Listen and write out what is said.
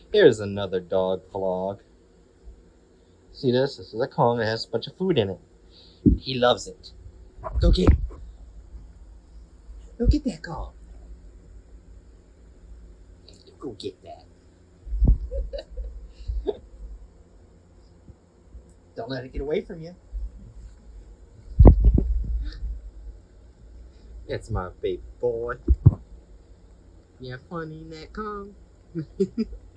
Here's another dog vlog. See this? This is a Kong that has a bunch of food in it. He loves it. Go get it. Go get that Kong. Go get that. Don't let it get away from you. That's my baby boy. You have fun eating that Kong?